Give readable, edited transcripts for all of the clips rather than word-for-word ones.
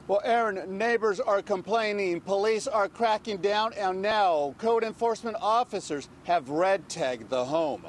Well, Aaron, neighbors are complaining, police are cracking down, and now code enforcement officers have red tagged the home.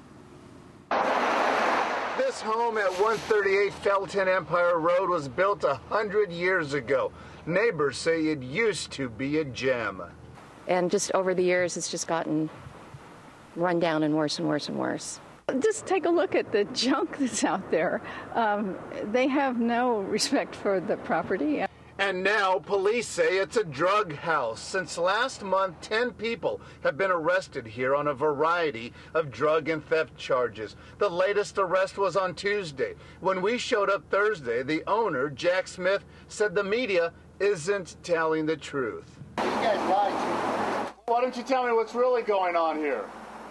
This home at 138 Felton Empire Road was built 100 years ago. Neighbors say it used to be a gem. And just over the years, it's just gotten run down and worse and worse and worse. Just take a look at the junk that's out there. They have no respect for the property. And now police say it's a drug house. Since last month, 10 people have been arrested here on a variety of drug and theft charges. The latest arrest was on Tuesday. When we showed up Thursday, the owner, Jack Smith, said the media isn't telling the truth. You guys lied. Why don't you tell me what's really going on here?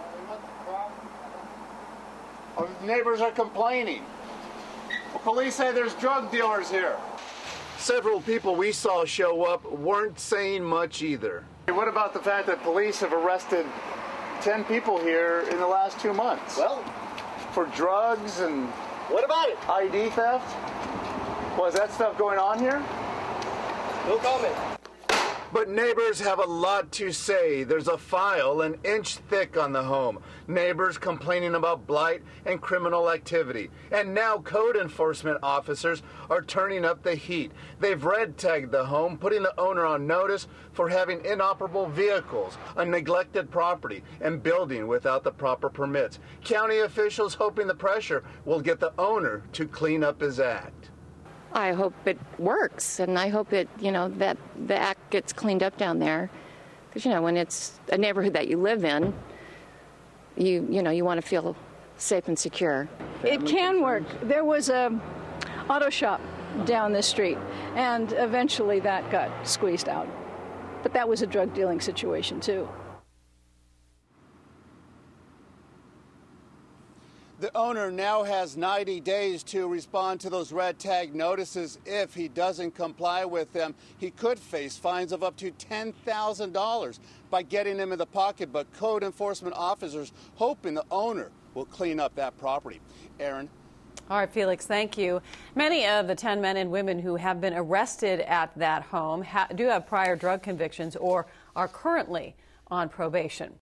Oh, the neighbors are complaining. Well, police say there's drug dealers here. Several people we saw show up weren't saying much either. What about the fact that police have arrested 10 people here in the last 2 months? Well, for drugs and what about it? ID theft? Was that stuff going on here? No comment. But neighbors have a lot to say. There's a file an inch thick on the home. Neighbors complaining about blight and criminal activity. And now code enforcement officers are turning up the heat. They've red tagged the home, putting the owner on notice for having inoperable vehicles, a neglected property, and building without the proper permits. County officials hoping the pressure will get the owner to clean up his act. I hope it works, and I hope it, that the act gets cleaned up down there. Because, when it's a neighborhood that you live in, you want to feel safe and secure. It can work. There was a auto shop down the street, and eventually that got squeezed out. But that was a drug dealing situation, too. The owner now has 90 days to respond to those red tag notices. If he doesn't comply with them, he could face fines of up to $10,000 by getting him in the pocket. But code enforcement officers hoping the owner will clean up that property. Aaron? All right, Felix, thank you. Many of the 10 men and women who have been arrested at that home do have prior drug convictions or are currently on probation.